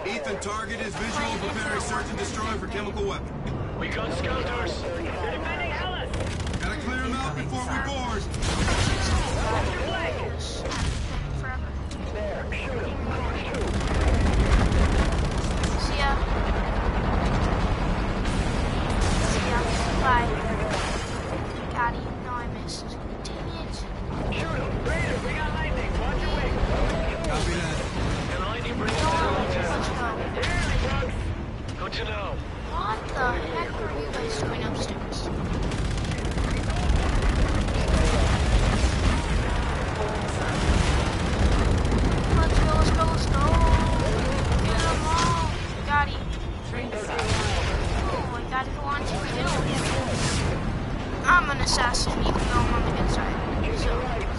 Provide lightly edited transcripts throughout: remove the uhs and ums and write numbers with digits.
Ethan, target is visual, preparing search and destroy for chemical weapon. We got scouters. They're defending Alice. Gotta clear them out before we board. There, shoot him. See ya. See ya. Bye. Got it. No, I missed. Dang it. Shoot him. Raider, we got lightning. Watch your wing. Copy that. And lightning brings us Let's go. Good to know. What the heck are you guys doing upstairs? Let's go, let's go, let's go. Get them all. Got it. Oh, I gotta go on to the hill. I'm an assassin, even though I'm on the good side. So.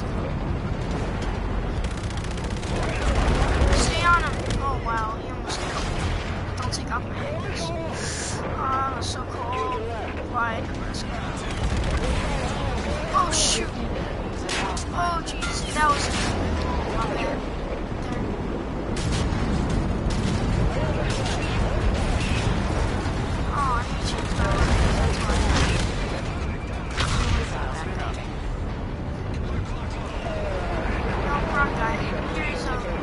Stay on him. Oh, wow, he almost got me. Don't take off my hands. Oh, it's so cold. Why? Oh, shoot. Oh, jeez. That was my bad. There. Oh, I need to change my weapons. That's why. No, wrong guy. Here's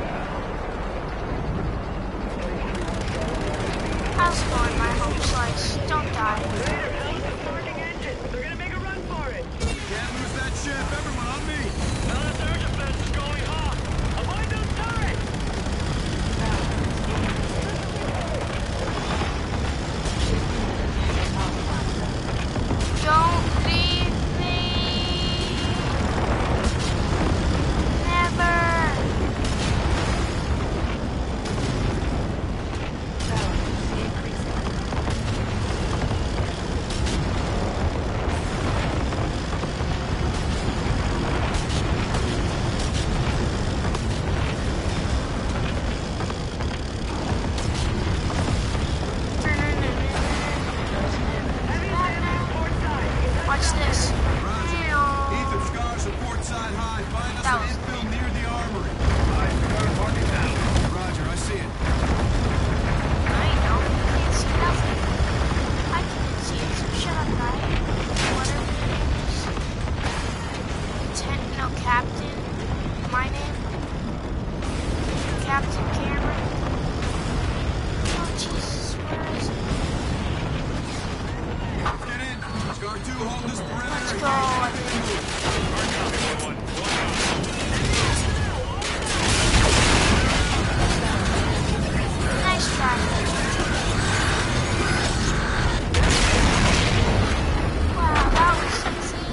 how's it going, my home slice? Don't die. Raider, how's the parking engine? They're gonna make a run for it. Can't lose that ship. Everyone on me. Now that their defense is going hot. Avoid those turrets. Don't leave me. Never. Watch this. Ethan, scars are port side high. Find us That an was- infill near the armory. Roger, I see it. I know. You can't see nothing. I can't see it, so shut up, guy. Whatever your name is. Lieutenant, no, Captain. My name? Captain Cameron. Oh, Jesus, where is it? Get in. Scar 2, hold this perimeter. Let's and go. Nice try. Wow, that was easy.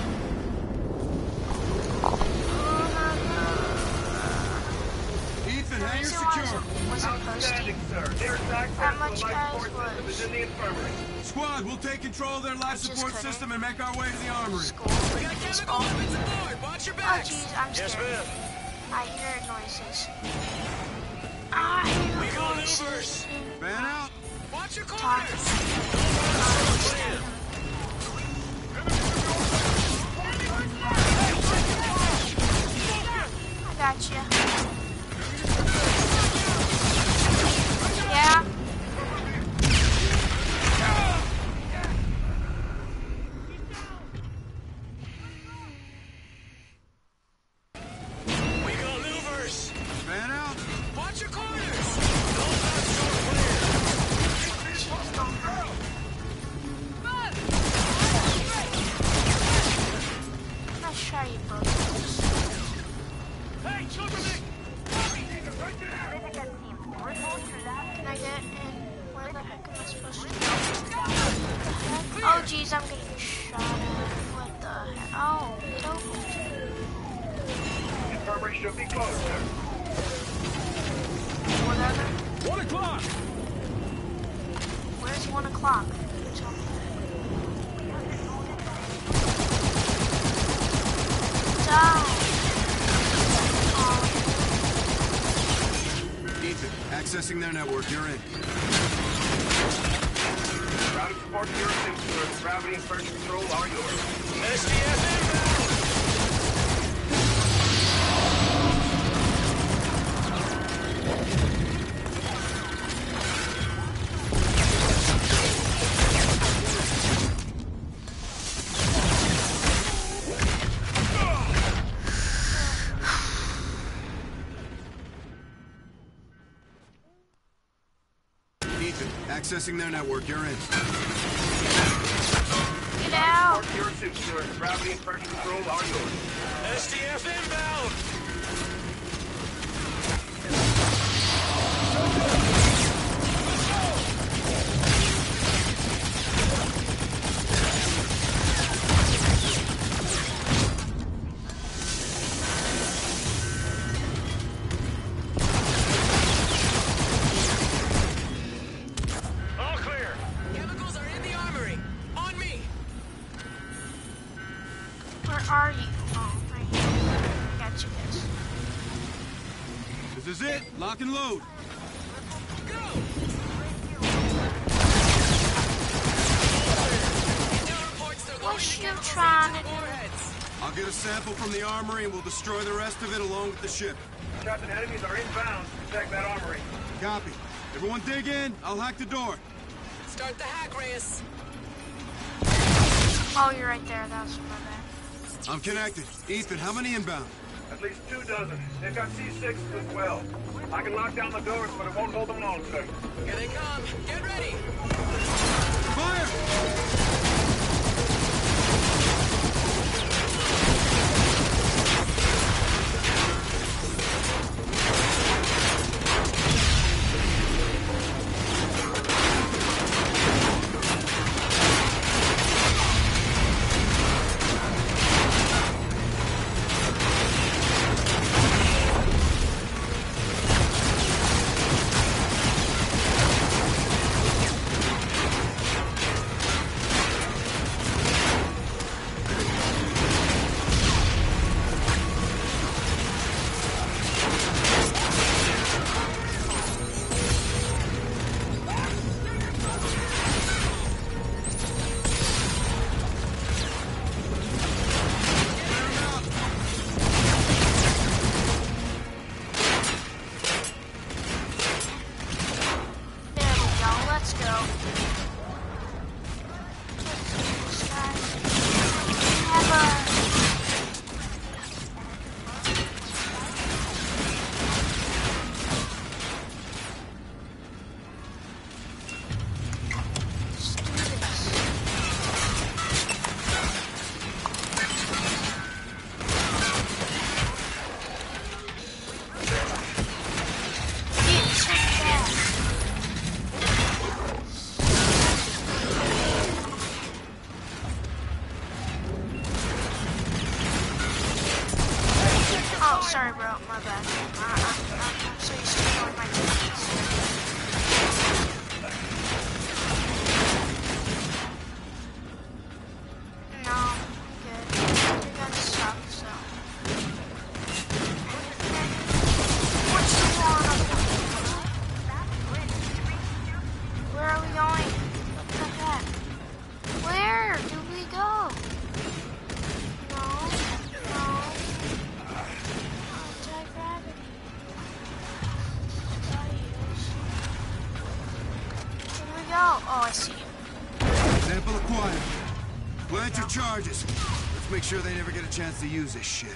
Ethan, The hangar reason why secure. I wasn't posting Sir. Direct access that to much, the life guys, support system was is in the infirmary. Squad, we'll take control of their life just support couldn't. system and make our way to the armory. school. School. Watch your Oh, backs. jeez, I'm Yes, scared. ma'am. I hear noises. I hear We got voices. Ubers. Fan out. Watch your Talk. corners. I got you. Yeah. We got louvers. Fan out. Watch your corners. Don't pass door clear. Jeez, don't hurt. Nice try, you broke. Hey, children! Can I get in? Where the heck am I supposed to go? Oh, jeez, I'm getting shot at. What the heck? Oh, dope. Infirmary should be closed, sir. Whatever. 1 o'clock. Where's 1 o'clock? Tell me. Down. Ethan, accessing their network. You're in. Ground support to your assist, sir. Gravity and first control are yours. SDF inbound. Accessing their network, you're in. Get out! Support your suit, sir. Gravity and pressure control are yours. SDF inbound! All clear. Chemicals are in the armory. On me. Where are you? Oh, right here. Got you guys. This is it. Lock and load. Go. Reports they're What loading the you chemicals trying into to do? warheads. I'll get a sample from the armory and we'll destroy the rest of it along with the ship. Captain, enemies are inbound. Protect that armory. Copy. Everyone dig in. I'll hack the door. Start the hack, Reyes. Oh, you're right there. That was my bad. I'm connected. Ethan, how many inbound? At least 24. They've got C6 as well. I can lock down the doors, but it won't hold them long, sir. Here they come. Get ready. Fire! There we go. Let's go. Let's try. Have a... Let's do this. It's so fast. Oh, sorry, bro. My bad. I'm so used to ignoring my teammates. No, I'm good. You guys suck, so. What's the one up there? Where are we going? What the heck? Where do we go? No, no. Anti-gravity. Where do we go? Oh, I see you. Sample acquired. Plant your charges. Let's make sure they never get a chance to use this shit.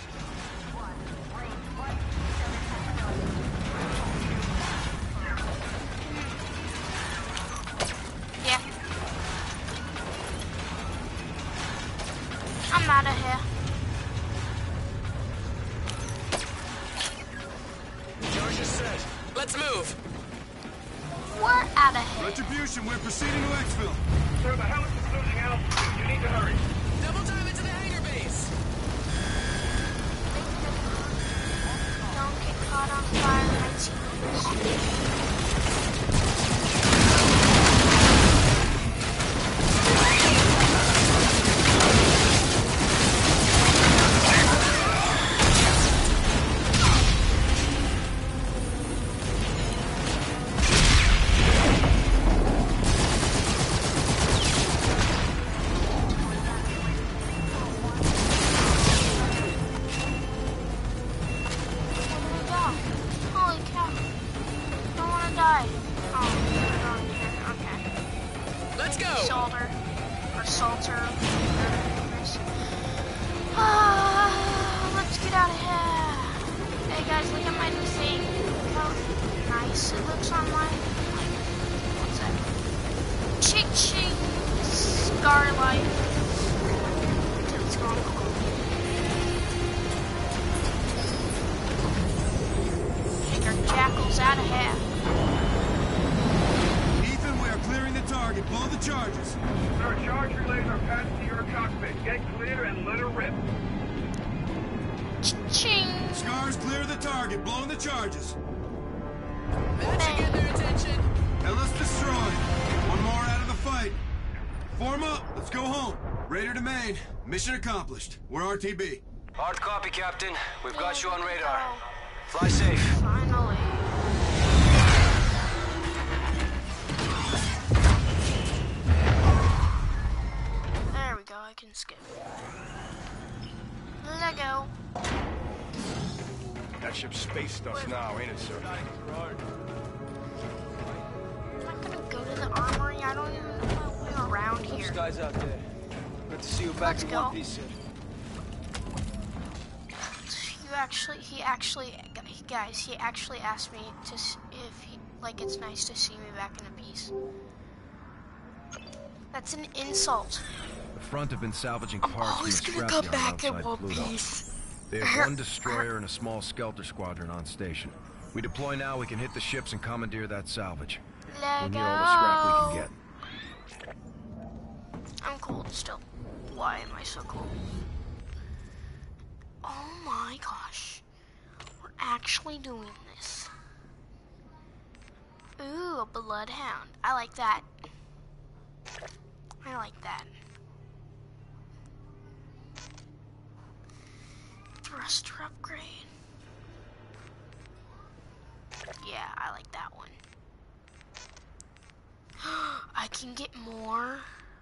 Yeah. I'm out of here. Charge is set. Let's move. We're out of here. Retribution, we're proceeding to exfil. Sir, the house is losing altitude. You need to hurry. Double time into the hangar base. Don't get caught on fire, my teammates. Salter. Let's get out of here. Hey guys, look at my new thing. Look how nice it looks on my... What's that? Ching. Scar life. Until it's gone cold. Take our jackals out of half. Ethan, we are clearing the target. Blow the charges. Sir, charge relays are passed to your cockpit. Get clear and let her rip. Ching. Scars, clear the target. Blowing the charges. That should get their attention. Now let's destroy. One more out of the fight. Form up. Let's go home. Raider to main. Mission accomplished. We're RTB. Hard copy, Captain. We've got you on radar. Fly safe. Finally. There we go. I can skip. Let go. That ship's space stuff's now, ain't it, sir? I'm not gonna go to the armory. I don't even know my way around here. Guys out there. Good to see you back in one piece, sir. He actually asked me to it's nice to see me back in a piece. That's an insult. The front have been salvaging I'm parts always from gonna the come scrapyard back in outside one Pluto. piece. They have one destroyer and a small skelter squadron on station. We deploy now, we can hit the ships and commandeer that salvage. Let We'll go. need all the scrap we can get. I'm cold still. Why am I so cold? Oh my gosh. We're actually doing this. Ooh, a bloodhound. I like that. I like that. Thruster upgrade. Yeah, I like that one. I can get more.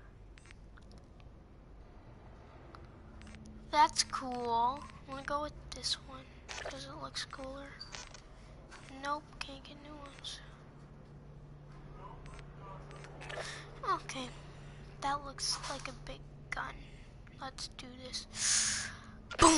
That's cool. I'm gonna go with this one because it looks cooler. Nope, can't get new ones. Okay, that looks like a big gun. Let's do this. Boom!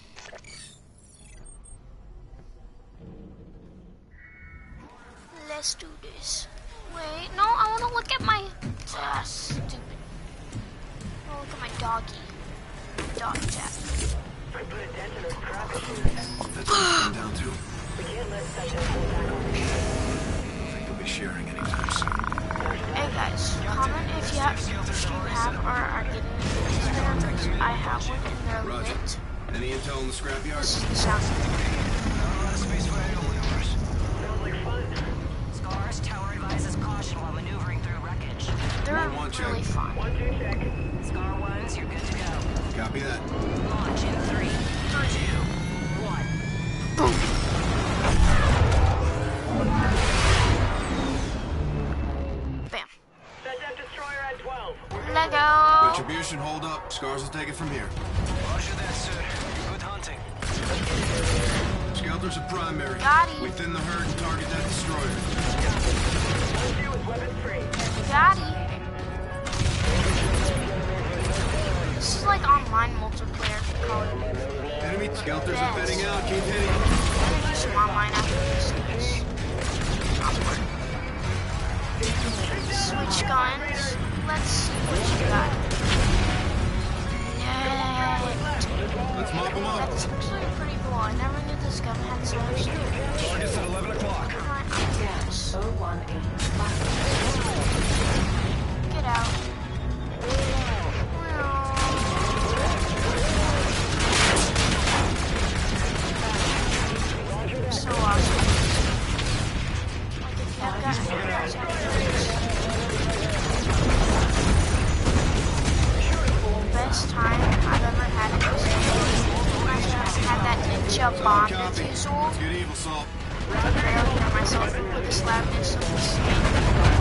Let's do this. Wait, no, I want to look at my... stupid. I want to look at my doggy. Dog chat. I put a dent in those traffic That's what it's come down to. We can't let such a pull back on the ship. I don't think we'll be sharing anytime soon. Hey guys, comment if you have or are getting these there. I have one and they're Roger. lit. Any intel in the scrapyard? This is the sound. Sounds like fun. Scars, tower advises caution while maneuvering through wreckage. They're One check. really fun. 1, 2, check. Scar ones, you're good to go. Copy that. Launch in 3, 2, 1. Bam. Set that destroyer at 12. Let go. Retribution, hold up. Scars will take it from here. Roger that, sir. Good hunting. Skelters are primary. Got him. We thin the herd and target that destroyer. 1, 2 is weapon free. Got him. This is like online multiplayer. Call it. Enemy skelters are thinning out. Keep hitting. I'm gonna do some online after this. Switch guns. Let's see what you got. Yeah. Let's mop them up. That's actually pretty cool. I never knew this gun had so much. Target's at 11 o'clock. Get out. So awesome. Like if you have best time I've ever had in this game. I had that ninja bomb Copy. defusal. Let's get evil, Salt. I barely hear myself with this loudness of this game.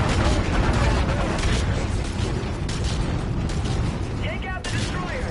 Take out the destroyer.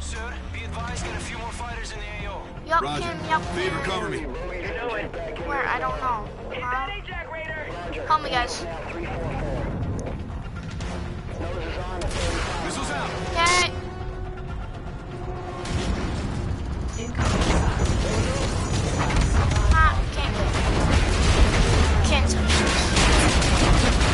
sir. Be advised, got a few more fighters in the AO. Yup, Roger. Kim, yup. Fever, cover me. You know it. Where? I don't know. Hit that AJAC Raider. Help me, guys. Missiles out. Okay. Ah, can't touch this.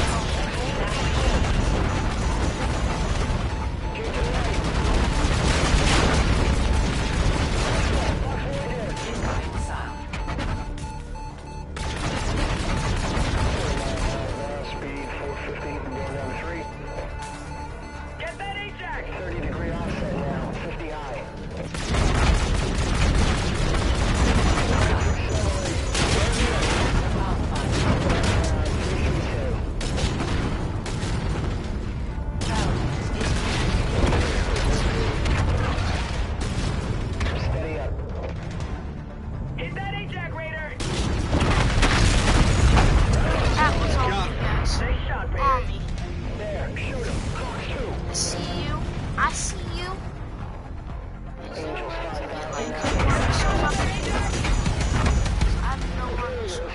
Speed 450, going down to 3. Get that AJAC. 30-degree offset now, 50 high. Steady up. Hit that AJAC Raider. That was all Got you it. guys. Nice shot, On Raider. me. There, shoot him. Cox 2. I see you. I see you. Is there a way for me to like cover my missiles up? I have no more missiles.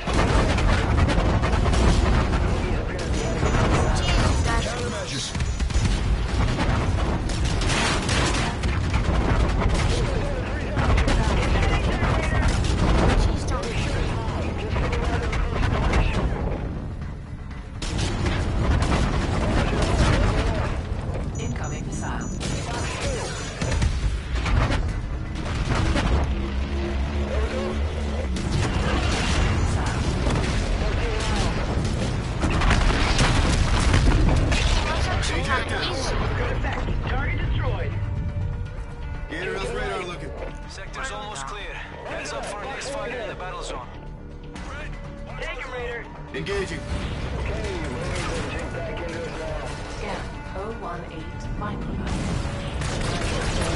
Jeez, guys. Countermeasures. Jeez, don't shoot. Incoming missile. That's actually kind of easy. Good effect. Target destroyed. Gator, how's radar looking? Sector's almost clear. Heads up for our next fighter in the battle zone. Take him, Raider. Engaging. Okay, Marines, jump back into us now. Scan 018 microphone.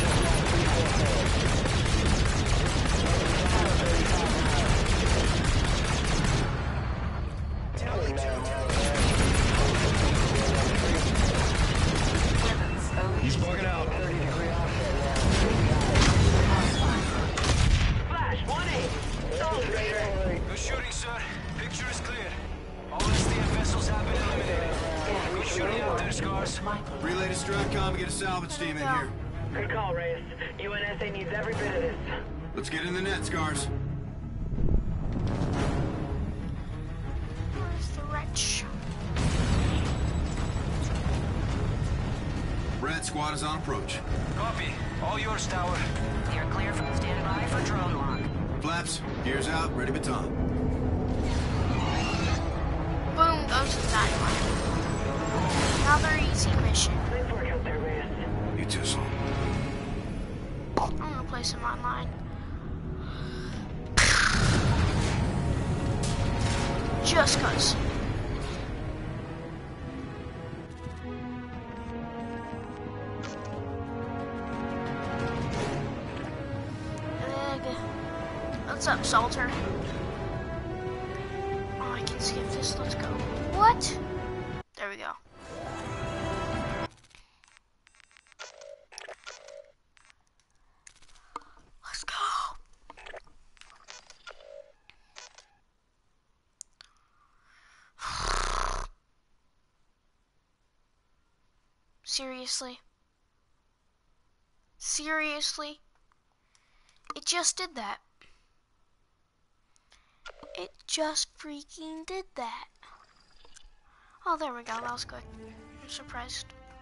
He's bugging out. 30-degree offset Flash, 1-8. Sold, Raider. Good shooting, sir. Picture is clear. All SDF vessels have been eliminated. Good shooting out there, Scars. Relay to Stratcom and get a salvage team in here. Good call, Reyes. UNSA needs every bit of this. Let's get in the net, Scars. Where's the wretch? Red squad is on approach. Copy. All yours, Tower. You're clear from standby for drone lock. Flaps, gears out, ready baton. Boom goes the dynamite. Another easy mission. Nice work out there, Reyes. You too, Sol. I'm gonna play some online. Just cause. What's up, Salter? Oh, I can skip this. Let's go. What? There we go. Let's go. Seriously? Seriously? It just did that. It just freaking did that. Oh, there we go. That was good. I'm surprised.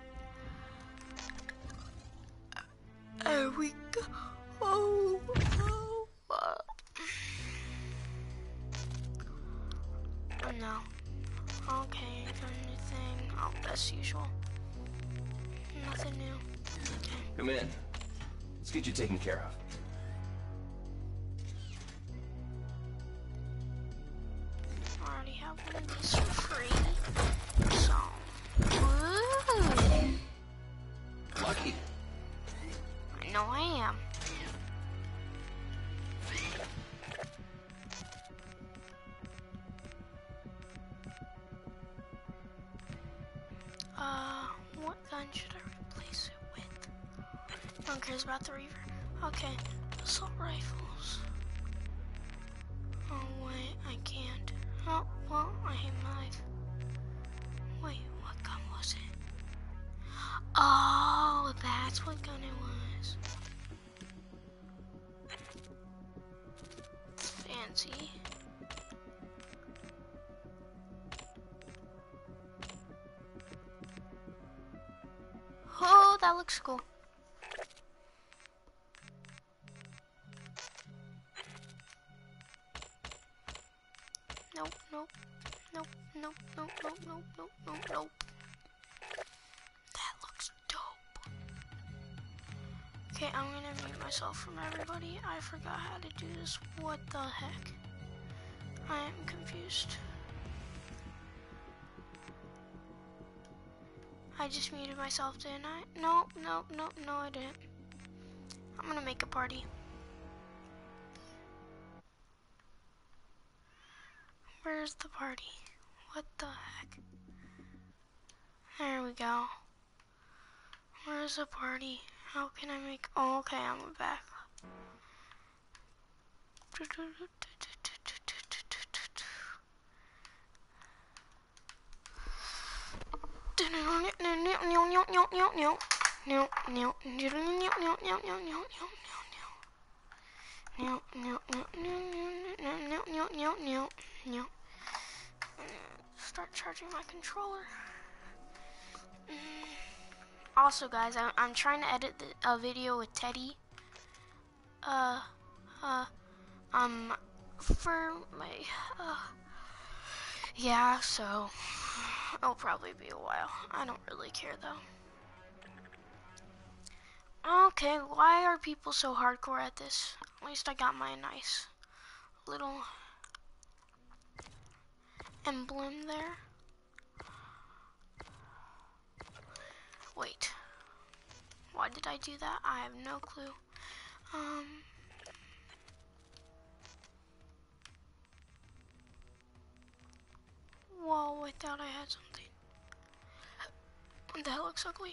There we go. Oh, no. Okay, anything. Oh, that's usual. Nothing new. Okay. Come in. Let's get you taken care of. I already have one of these for free. So, woo! Lucky. I know I am. What gun should I replace it with? I don't care is about the Reaver. Okay, assault rifles. Oh wait, I can't. Oh, well, I hate my life. Wait, what gun was it? Oh, that's what gun it was. Fancy. Oh, that looks cool. Nope, nope, nope, nope, nope, nope, nope, nope, nope, nope. That looks dope. Okay, I'm gonna mute myself from everybody. I forgot how to do this. What the heck? I am confused. I just muted myself, didn't I? No, no, no, no, I didn't. I'm gonna make a party. Where's the party? What the heck? There we go. Where's the party? How can I make... Oh, okay, I'm back. Start charging my controller. Also, guys, I'm trying to edit a video with Teddy. For my, yeah, so it'll probably be a while. I don't really care though. Okay, why are people so hardcore at this? At least I got my nice little emblem there. Wait, why did I do that? I have no clue. Whoa, I thought I had something. That looks ugly.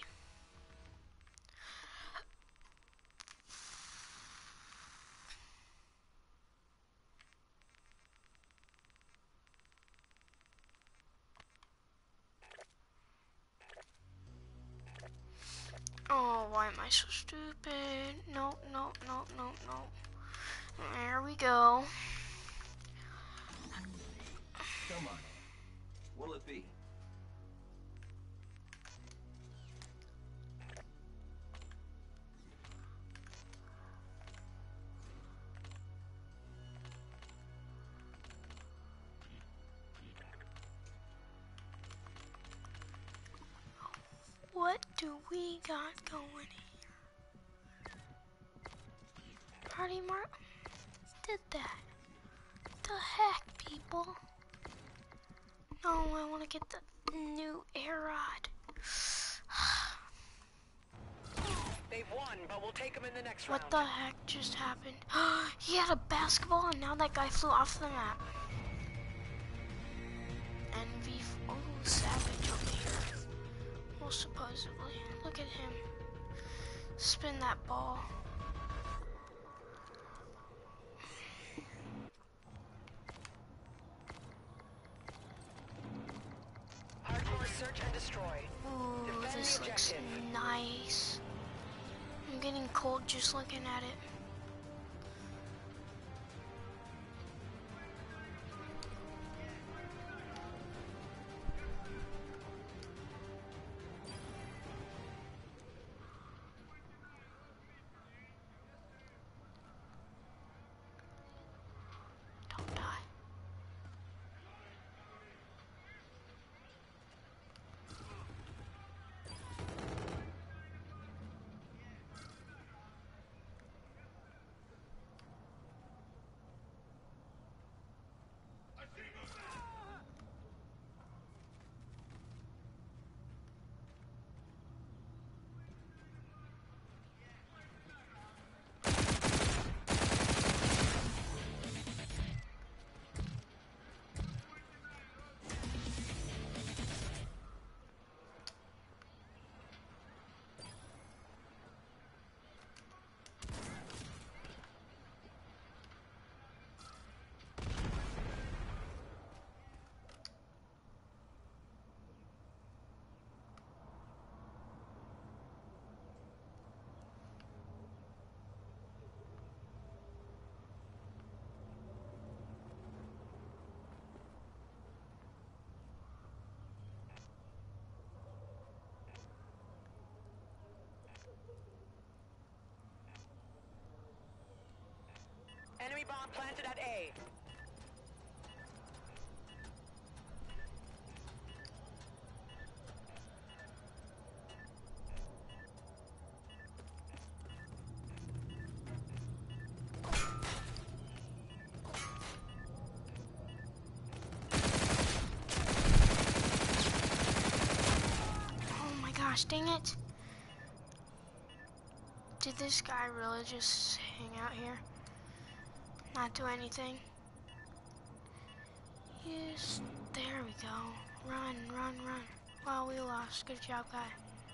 Oh, why am I so stupid? No, no, no, no, no. There we go. Come on. What'll it be? What do we got going here? Party Mark did that. The heck, people? No, I want to get the new air rod. They've won, but we'll take them in the next What round. the heck just happened? He had a basketball and now that guy flew off the map. Envy, oh, savage over here. Well, supposedly. Look at him. Spin that ball. Hardcore search and destroy. Ooh, Defend this the looks objective. nice. I'm getting cold just looking at it. Don't die. planted at A. Oh my gosh, dang it. Did this guy really just hang out here? Not do anything? Yes, there we go. Run, run, run. Wow, we lost. Good job, guy.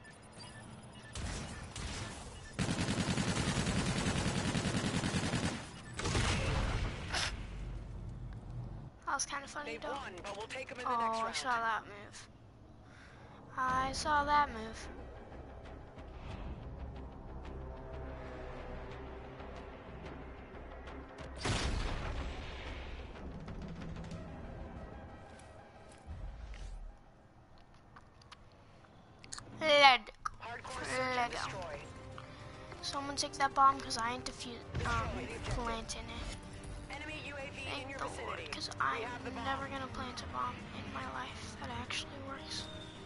That was kind of funny, They've though. won, but we'll take them in the next Oh, round. I saw that move. I saw that move. Lego. Someone take that bomb because I ain't planting it. Enemy UAV in Thank your the vicinity. Lord, because I'm never gonna plant a bomb in my life that actually works.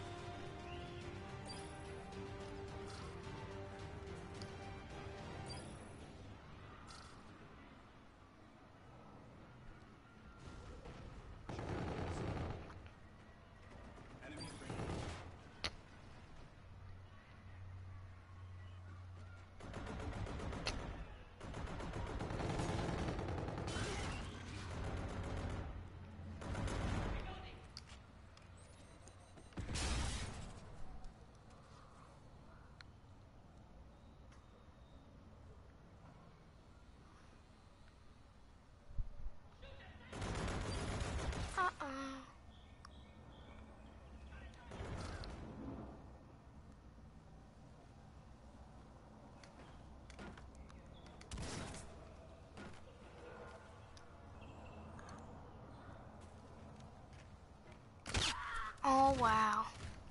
Oh wow.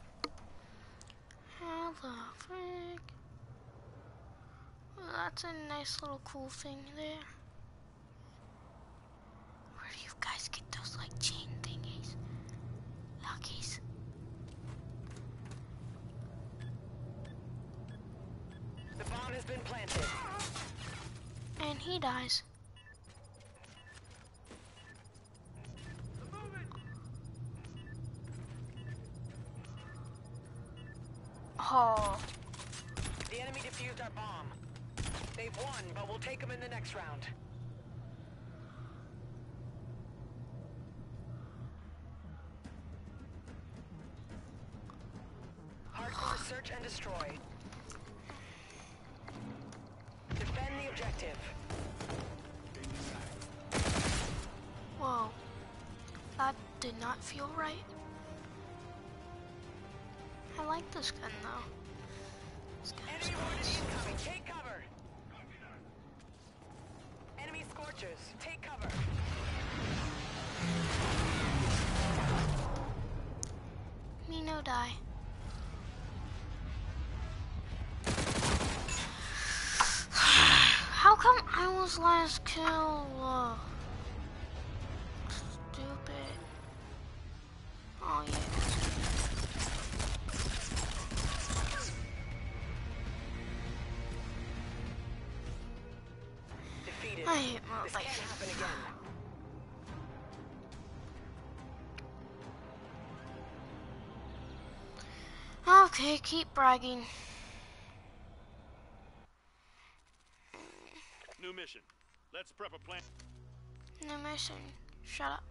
How the frick? Well, that's a nice little cool thing there. Where do you guys get those like chain thingies? Luckies. The bomb has been planted. And he dies. Oh. The enemy defused our bomb. They've won, but we'll take them in the next round. Hardcore search and destroy. Defend the objective. Whoa. That did not feel right. I like this gun though. This gun is Enemy mortar nice. incoming. Take cover. Enemy scorchers. Take cover. Me no die. How come I was last kill? Stupid. Oh yeah. Defeated. I hate my This can't life. happen again. Okay, keep bragging. New mission. Let's prep a plan. No mission. Shut up.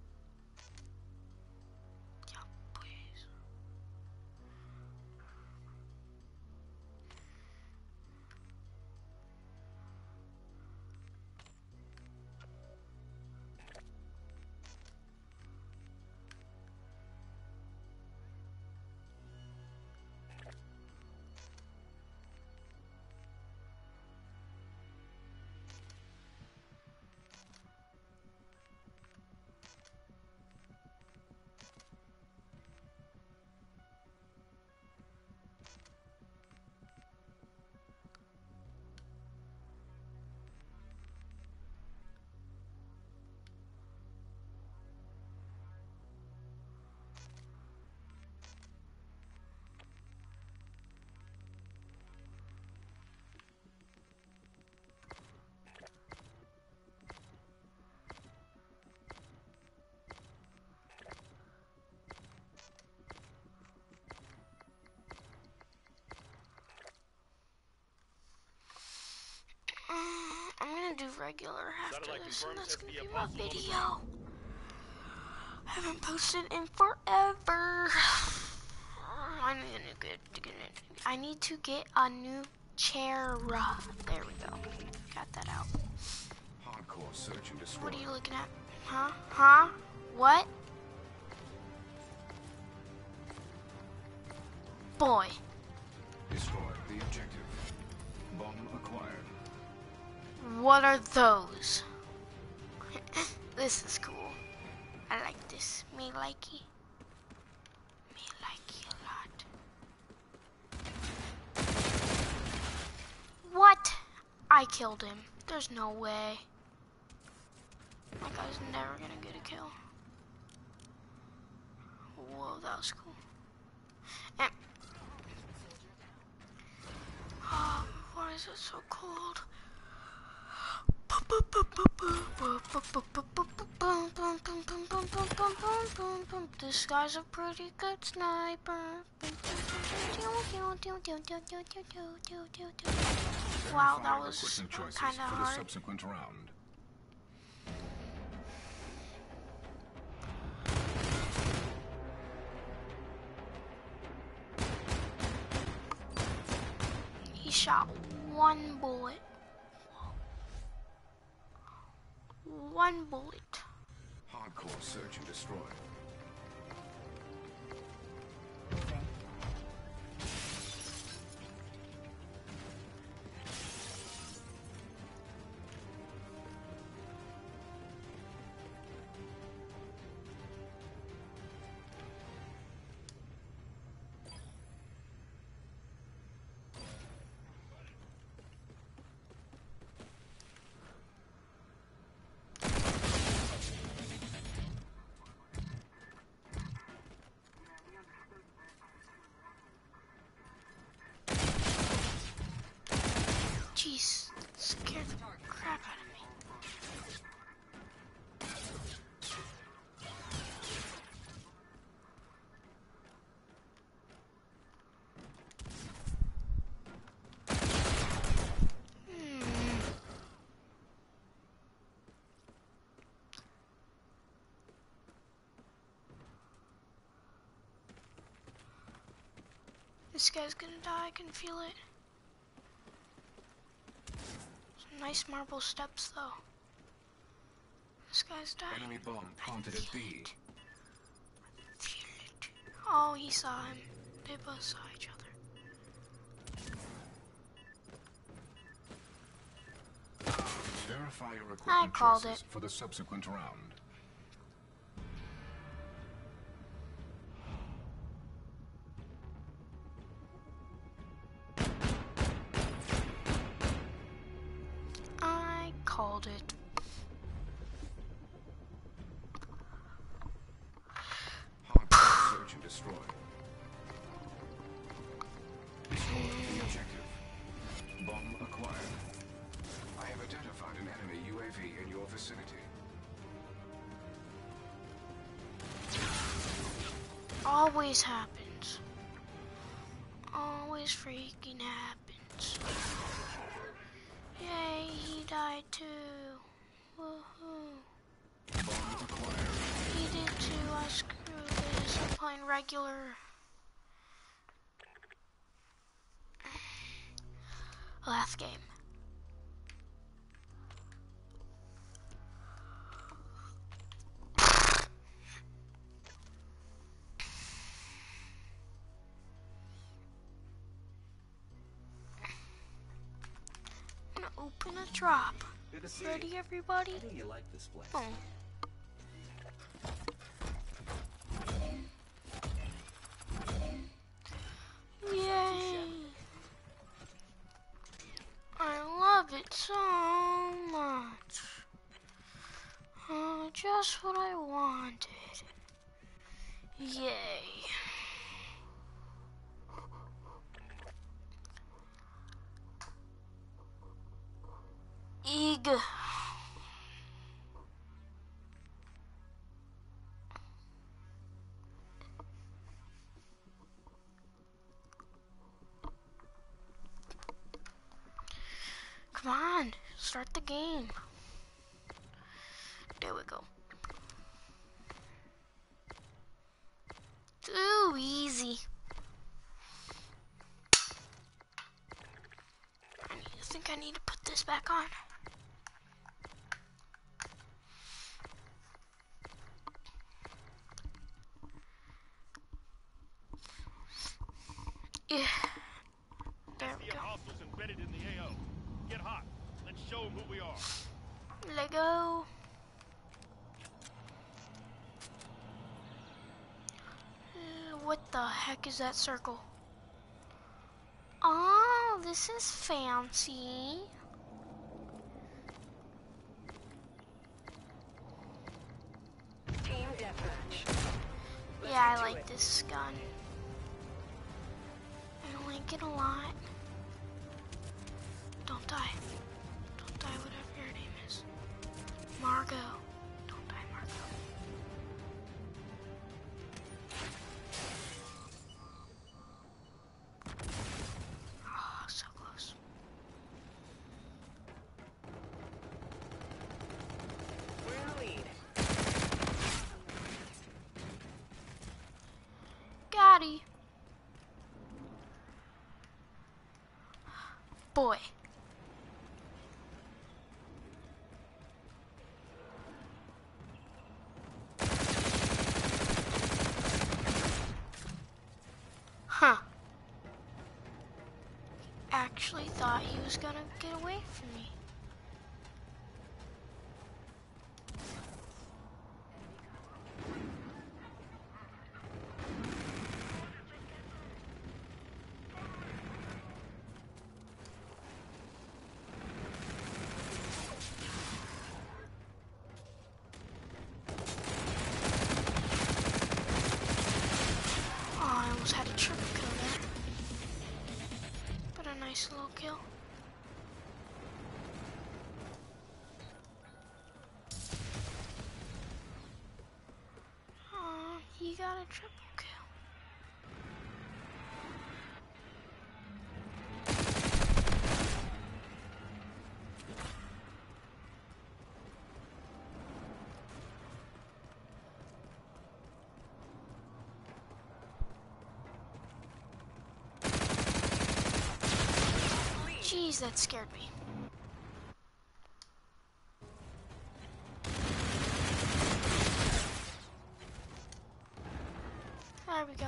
Yeah, please. gonna do regular after this, and that's gonna be my video. I haven't posted in forever. I need to get a new chair. There we go. Got that out. Hardcore search and destroy. What are you looking at? Huh? Huh? What? Boy. Destroy the objective. Bomb acquired. What are those? This is cool. I like this. Me likey. Me likey a lot. What? I killed him. There's no way. My guy's never gonna get a kill. Whoa, that was cool. And oh, why is it so cold? This guy's a pretty good sniper. Wow, that was kind of hard. Subsequent round. He shot one bullet. One bullet. Hardcore search and destroy. Jeez, scared the crap out of me. This guy's gonna die, I can feel it. Nice marble steps, though. This guy's dying. Enemy bomb planted at B. Oh, he saw him. They both saw each other. Verify your equipment I called choices it. for the subsequent round. Called it. Hardcore search and destroy. Destroy the objective. Bomb acquired. I have identified an enemy UAV in your vicinity. Always happens. Always freaking happens. Yay, he died too. Woohoo. He did too. I screwed this. I'm playing regular. Last game. Open a drop. Ready, everybody? I know you like this place. Oh. Yay! I love it so much. Just what I wanted. Yay. Eeg. Come on, start the game. There we go. Too easy. I think I need to put this back on. Yeah. There we go. Hostiles embedded in the AO. Get hot. Let's show them who we are. Let go. What the heck is that circle? Oh, this is fancy. Team deathmatch. Yeah, I like this gun. I like it a lot. Don't die. Don't die, whatever your name is. Margot. Don't die, Margot. Oh, so close. We're in the lead. Gotti. Boy. Huh. Actually thought he was gonna get away from me. Oh, I almost had a triple kill there. But a nice little kill. Oh, he got a triple kill. Jeez, that scared me. There we go.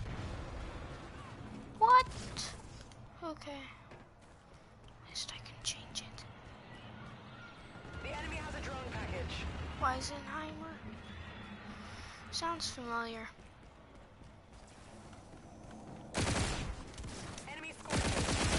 What? Okay. At least I can change it. The enemy has a drone package. Weisenheimer? Sounds familiar. Enemy scorpion.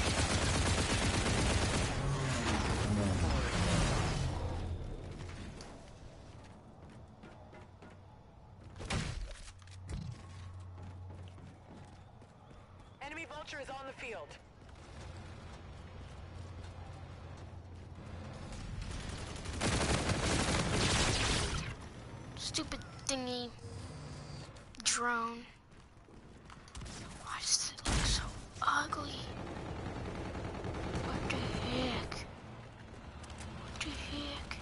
Enemy vulture is on the field. Stupid thingy. Drone. Why does it look so ugly? What the heck? What the heck?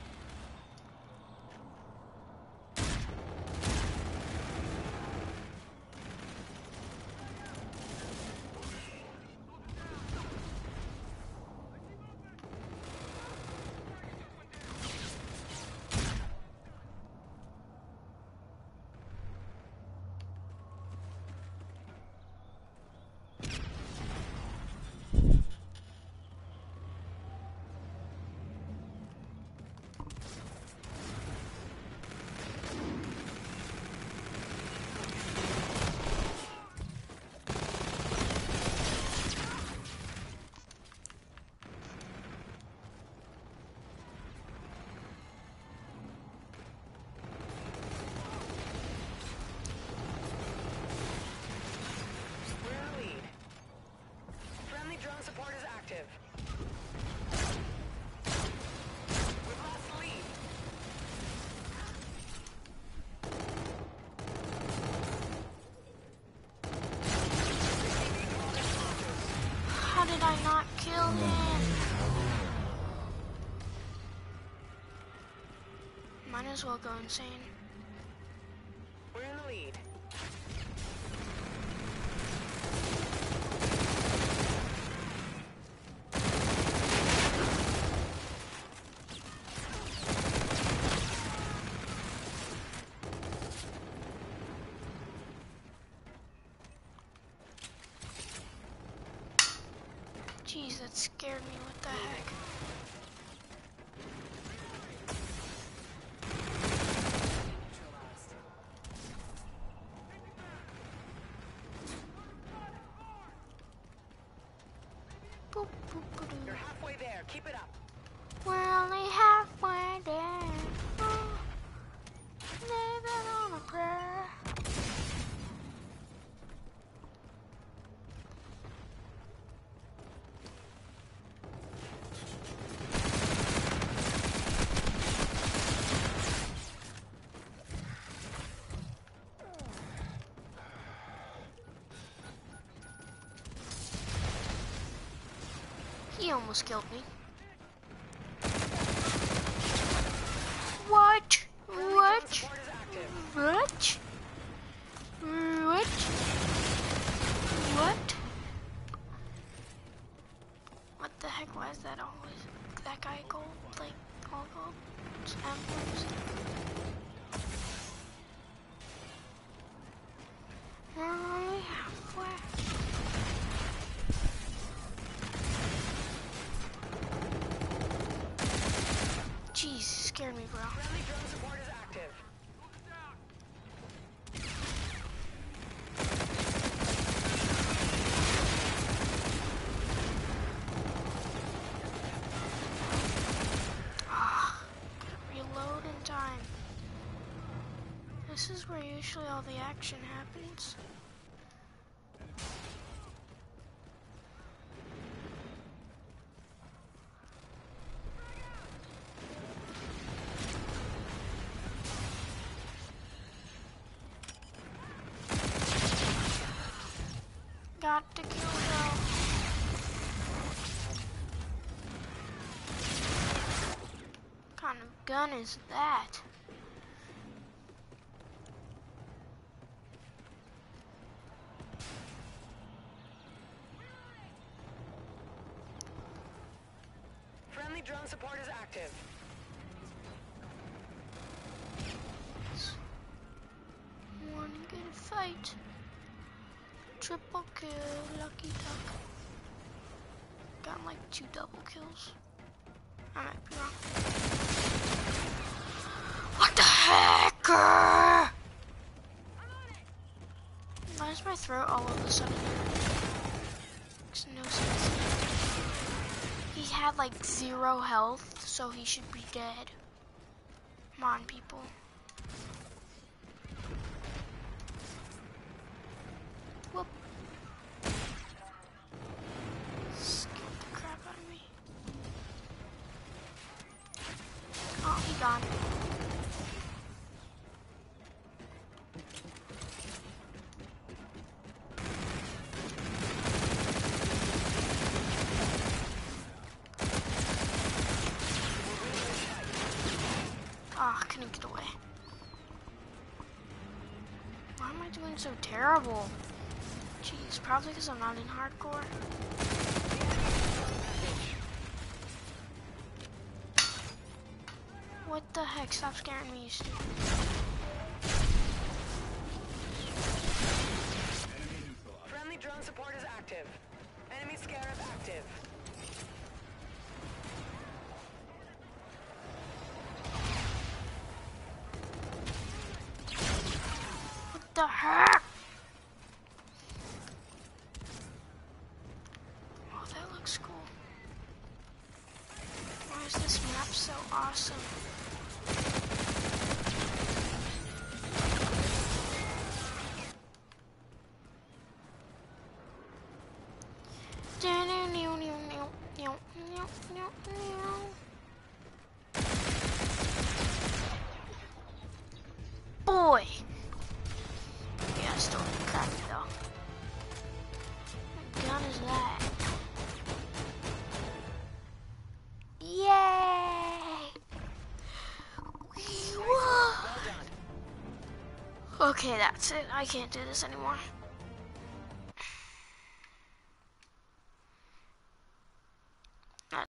Might as well go insane. We're in the lead. Jeez, that scared me. What the heck? Boop, boop, boop, You're halfway there. Keep it up. we're only halfway there. Oh, living on a prayer. He almost killed me. What? What? Support is active. What? What? What? What the heck? Why is that always that guy gold? Like all gold emblems? We're only halfway. Jeez, scared me, bro. Friendly drone support is active. Ah, reload in time. This is where usually all the action happens. Got to kill though. What kind of gun is that? Friendly drone support is active. One good fight. Triple kill, lucky duck. Got like 2 double kills. I might be wrong. What the heck? Why is my throat all of a sudden? Makes no sense. He had like 0 health, so he should be dead. Come on, people. Whoop. Scared the crap out of me. Oh, he gone. Ah, I couldn't get away. Why am I doing so terrible? Jeez, probably because I'm not in hardcore. What the heck? Stop scaring me, you stupid. Friendly drone support is active. Enemy scarab active. What the heck? Oh, that looks cool. Why is this map so awesome? Boy! Yeah, still crappy though. What gun is that? Yay! Okay, that's it. I can't do this anymore.